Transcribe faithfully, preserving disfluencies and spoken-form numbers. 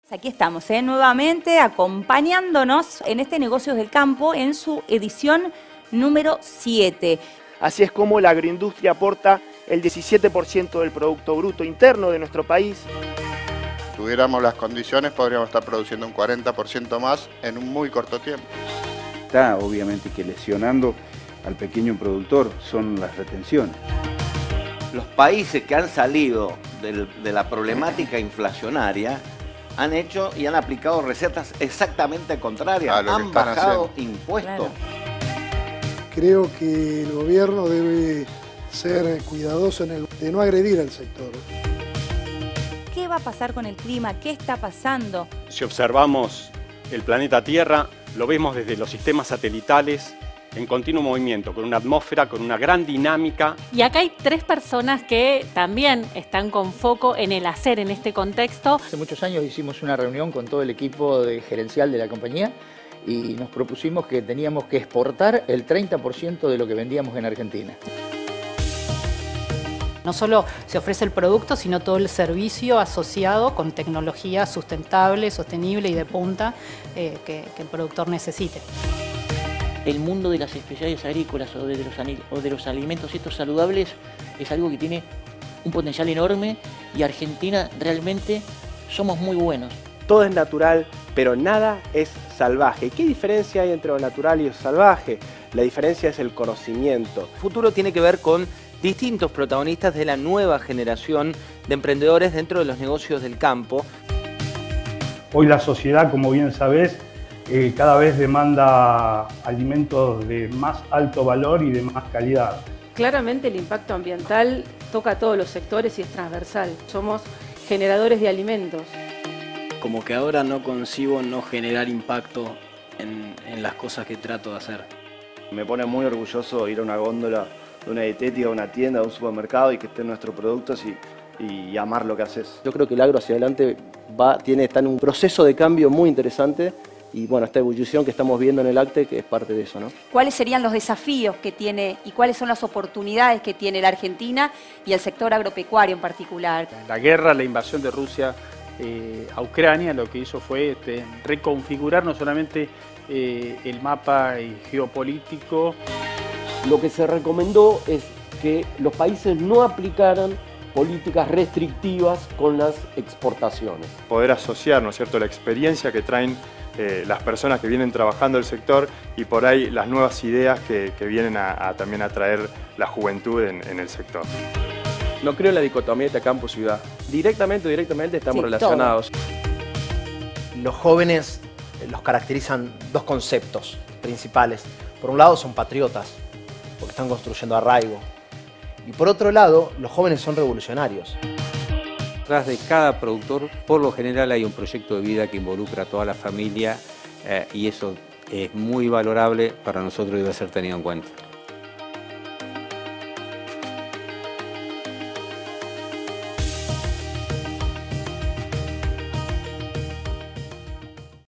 Aquí estamos, ¿eh? nuevamente acompañándonos en este Negocios del Campo en su edición número siete. Así es como la agroindustria aporta el diecisiete por ciento del Producto Bruto Interno de nuestro país. Si tuviéramos las condiciones, podríamos estar produciendo un cuarenta por ciento más en un muy corto tiempo. Está obviamente que lesionando al pequeño productor son las retenciones. Los países que han salido del, de la problemática inflacionaria han hecho y han aplicado recetas exactamente contrarias, a lo que han están bajado haciendo. impuestos. Claro. Creo que el gobierno debe ser cuidadoso en el, de no agredir al sector. ¿Qué va a pasar con el clima? ¿Qué está pasando? Si observamos el planeta Tierra, lo vemos desde los sistemas satelitales en continuo movimiento, con una atmósfera, con una gran dinámica. Y acá hay tres personas que también están con foco en el hacer en este contexto. Hace muchos años hicimos una reunión con todo el equipo de gerencial de la compañía y nos propusimos que teníamos que exportar el treinta por ciento de lo que vendíamos en Argentina. No solo se ofrece el producto, sino todo el servicio asociado con tecnología sustentable, sostenible y de punta eh, que, que el productor necesite. El mundo de las especialidades agrícolas o de los, o de los alimentos estos saludables es algo que tiene un potencial enorme y Argentina realmente somos muy buenos. Todo es natural, pero nada es salvaje. ¿Qué diferencia hay entre lo natural y lo salvaje? La diferencia es el conocimiento. El futuro tiene que ver con distintos protagonistas de la nueva generación de emprendedores dentro de los negocios del campo. Hoy la sociedad, como bien sabés, eh, cada vez demanda alimentos de más alto valor y de más calidad. Claramente el impacto ambiental toca a todos los sectores y es transversal. Somos generadores de alimentos. Como que ahora no concibo no generar impacto en, en las cosas que trato de hacer. Me pone muy orgulloso ir a una góndola de una dietética, de una tienda, de un supermercado y que estén nuestros productos y, y amar lo que haces. Yo creo que el agro hacia adelante va, tiene, está en un proceso de cambio muy interesante y bueno, esta ebullición que estamos viendo en el ACTE que es parte de eso, ¿no? ¿Cuáles serían los desafíos que tiene y cuáles son las oportunidades que tiene la Argentina y el sector agropecuario en particular? La guerra, la invasión de Rusia eh, a Ucrania lo que hizo fue este, reconfigurar no solamente eh, el mapa geopolítico. Lo que se recomendó es que los países no aplicaran políticas restrictivas con las exportaciones. Poder asociar, ¿no es cierto?, la experiencia que traen eh, las personas que vienen trabajando el sector y por ahí las nuevas ideas que, que vienen a, a también a traer la juventud en, en el sector. No creo en la dicotomía de campo-ciudad. Directamente o directamente estamos Sí, relacionados. Todo. Los jóvenes los caracterizan dos conceptos principales. Por un lado son patriotas, porque están construyendo arraigo. Y por otro lado, los jóvenes son revolucionarios. Detrás de cada productor, por lo general, hay un proyecto de vida que involucra a toda la familia eh, y eso es muy valorable para nosotros y debe ser tenido en cuenta.